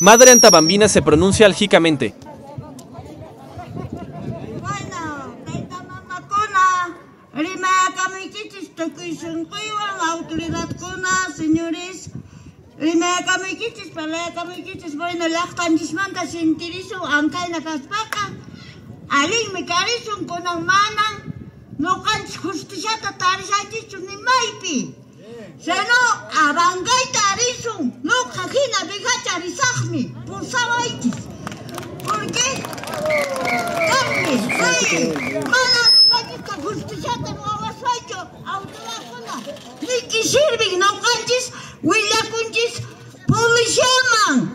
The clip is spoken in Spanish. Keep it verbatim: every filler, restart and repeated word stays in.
Madre Antabambina se pronuncia aljícamente. Bueno, tayta mamakuna, rimayakamaykichis tukuy sunquywan autoridadkuna, señores. Rimayakamaykichis, parlayakamaykichis, bueno, llaqtanchismanta sintirisun ankayna kaspaqa. Allinmi karisun kunan manan, nuqanchis justiciata tarishanchikchu nimaypi. Seno, abankayta arisun, nuqa hina bijacha risaqmi, pursawaychis. ¿Por qué? Carmen, oye, mana nuqanchista justiciata ruwasaychu, autoridadkuna. Niki sirvin nuqanchis, willakunchis, policiaman.